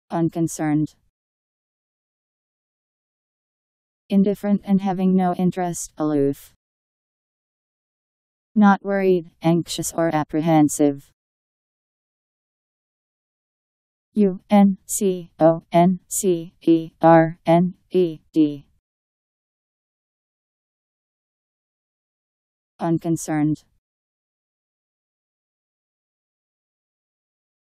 Unconcerned. Indifferent and having no interest, aloof. Not worried, anxious or apprehensive. Unconcerned. Unconcerned.